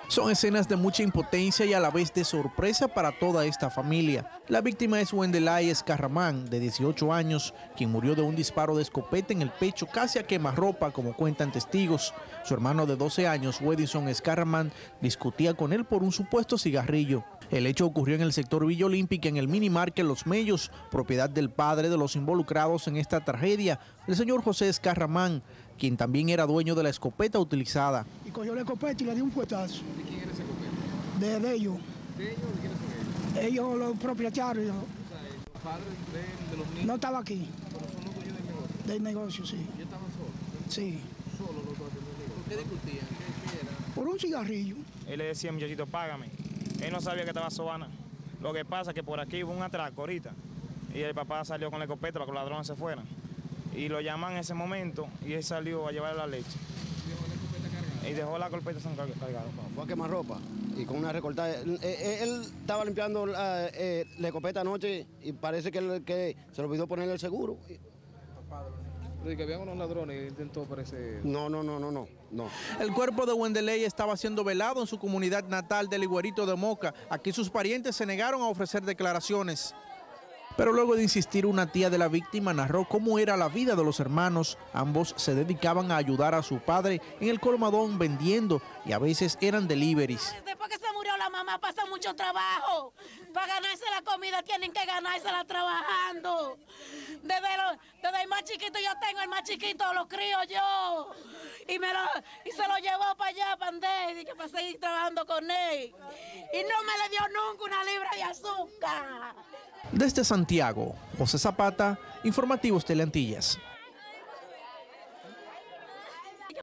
Son escenas de mucha impotencia y a la vez de sorpresa para toda esta familia. La víctima es Wendelay Escarramán, de 18 años, quien murió de un disparo de escopeta en el pecho casi a quemarropa, como cuentan testigos. Su hermano de 12 años, Wedison Escarramán, discutía con él por un supuesto cigarrillo. El hecho ocurrió en el sector Villa Olímpica, en el minimarket Los Mellos, propiedad del padre de los involucrados en esta tragedia, el señor José Escarramán, quien también era dueño de la escopeta utilizada. Y cogió la escopeta y le dio un puestazo. ¿De quién era esa escopeta? De ellos. ¿De ellos o de quiénes son ellos? Ellos, los propietarios. O sea, los padres de los niños. No estaba aquí. Pero son los dueños del negocio. Del negocio, sí. ¿Ya estaban solos? Sí. Solos los dos del negocio. ¿Por qué discutían? ¿Qué era? Por un cigarrillo. Él le decía, muchachito, págame. Él no sabía que estaba sobana. Lo que pasa es que por aquí hubo un atraco ahorita. Y el papá salió con la escopeta para que los ladrones se fueran. Y lo llaman en ese momento y él salió a llevarle la leche. Y dejó la escopeta cargada. Fue a quemar ropa y con una recortada. Él estaba limpiando la escopeta anoche y parece que se le olvidó ponerle el seguro. De que habían unos ladrones y intentó parecer... No. El cuerpo de Wendelay estaba siendo velado en su comunidad natal del Higuerito de Moca. Aquí sus parientes se negaron a ofrecer declaraciones. Pero luego de insistir, una tía de la víctima narró cómo era la vida de los hermanos. Ambos se dedicaban a ayudar a su padre en el colmadón vendiendo y a veces eran deliveries. Después que se murió la mamá pasa mucho trabajo. Para ganarse la comida tienen que ganársela trabajando. Desde el más chiquito yo tengo, el más chiquito lo crío yo. Y se lo llevó para allá, para Andés, que para seguir trabajando con él. Y no me le dio nunca una libra de azúcar. Desde Santiago, José Zapata, Informativos Teleantillas.